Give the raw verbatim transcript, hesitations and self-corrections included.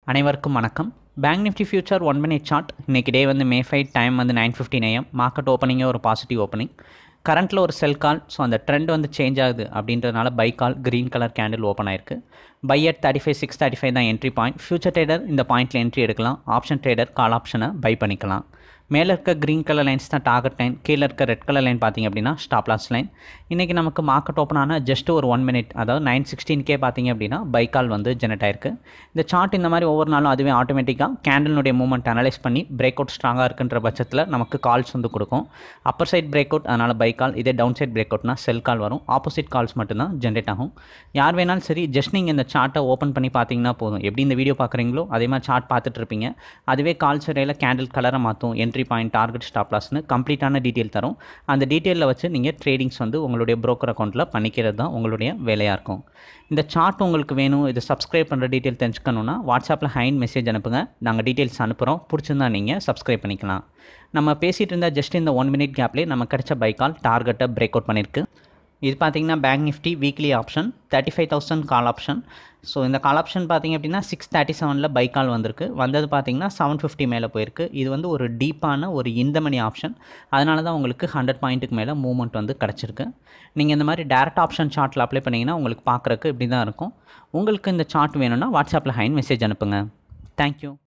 அனைவருக்கும் வணக்கம். Bank Nifty future one minute chart. இன்றைக்கி டே வந்து மே ஃபைவ், டைம் வந்து நைன் ஃபிஃப்டின் ஏஎம். மார்க்கெட் ஓப்பனிங்கே ஒரு பாசிட்டிவ் ஓப்பனிங். கரண்ட்டில் ஒரு செல் கால். ஸோ அந்த ட்ரெண்ட் வந்து சேஞ்ச் ஆகுது அப்படின்றதுனால buy call green colour candle open ஆயிருக்கு. Buy at thirty five six thirty five தான் என்ட்ரி பாயிண்ட். ஃபியூச்சர் ட்ரேடர் இந்த பாயிண்ட்டில் என்ட்ரி எடுக்கலாம். ஆப்ஷன் ட்ரேடர் கால் ஆப்ஷனை பை பண்ணிக்கலாம். மேலே இருக்க க்ரீன் கலர் லைன்ஸ் தான் டார்கெட் லைன். கீழே இருக்க ரெட் கலர் லைன் பார்த்திங்க அப்படின்னா ஸ்டாப் லாஸ் லைன். இன்றைக்கி நமக்கு மார்க்கெட் ஓப்பன் ஆனால் ஜஸ்ட் ஒரு ஒன் மினிட், அதாவது நைன் சிக்ஸ்டீன்கே பார்த்திங்க அப்படின்னா பை கால் வந்து ஜெனரேட் ஆயிருக்கு. இந்த சார்ட் இந்த மாதிரி ஒவ்வொரு நாளும் அதுவே ஆட்டோமேட்டிக்காக கேண்டலினுடைய மூவ்மெண்ட் அனலைஸ் பண்ணி பிரேக் அவுட் ஸ்ட்ராங்காக இருக்குன்ற பட்சத்தில் நமக்கு கால்ஸ் வந்து கொடுக்கும். அப்பர் சைட் பிரேக் அவுட், அதனால் பை கால். இதே டவுன் சைட் பிரேக் அவுட்னா செல் கால் வரும். ஆப்போசிட் கால்ஸ் மட்டும்தான் ஜென்ரேட் ஆகும். யார் வேணாலும் சரி, ஜஸ்ட் நீங்கள் இந்த சார்ட்டை ஓப்பன் பண்ணி பார்த்தீங்கன்னா போதும். எப்படி இந்த வீடியோ பார்க்குறீங்களோ அதே மாதிரி சார்ட் பார்த்துட்டு இருப்பீங்க. அதுவே கால்ஸ் இடையில கேண்டில் கலரை மாற்றும். என்ட்ரி பாயிண்ட், டார்கெட், ஸ்டாப் லாஸ்னு கம்ப்ளீட்டான டீட்டெயில் தரும். அந்த டீட்டெயிலில் வச்சு நீங்கள் ட்ரேடிங்ஸ் வந்து உங்களுடைய broker அக்கௌண்ட்டில் பண்ணிக்கிறது தான் உங்களுடைய வேலையாக இருக்கும். இந்த சார்ட் உங்களுக்கு வேணும், இது சப்ஸ்கிரைப் பண்ணுற டீட்டெயில் தெரிஞ்சுக்கணுன்னா வாட்ஸ்அப்பில் ஹைன் மெசேஜ் அனுப்புங்க. நாங்கள் டீட்டெயில்ஸ் அனுப்புகிறோம். பிடிச்சிருந்தா நீங்கள் சப்ஸ்கிரைப் பண்ணிக்கலாம். நம்ம பேசிகிட்டு இருந்தால் ஜஸ்ட் இந்த ஒன் மினிட் கேப்லேயே நம்ம கிடைச்ச பை கால் டார்கெட்டை பிரேக் அவுட் பண்ணியிருக்கு. இது பார்த்திங்கன்னா bank Nifty weekly option thirty five thousand call option. So இந்த கால் ஆப்ஷன் பார்த்திங்க அப்படின்னா சிக்ஸ் தேர்ட்டி செவனில் பை கால் வந்திருக்கு. வந்தது பார்த்திங்கன்னா செவன் ஃபிஃப்டி மேலே போயிருக்கு. இது வந்து ஒரு டீப்பான ஒரு இந்த மணி ஆப்ஷன். அதனால தான் உங்களுக்கு ஹண்ட்ரட் பாயிண்ட்டுக்கு மேலே மூவ்மெண்ட் வந்து கிடச்சிருக்கு. நீங்கள் இந்த மாதிரி டேரக்ட் ஆப்ஷன் சார்ட்டில் அப்ளை பண்ணிங்கன்னா உங்களுக்கு பார்க்குறக்கு இப்படி தான் இருக்கும். உங்களுக்கு இந்த சார்ட் வேணும்னா வாட்ஸ்அப்பில் ஹைன் மெசேஜ் அனுப்புங்க. தேங்க்யூ.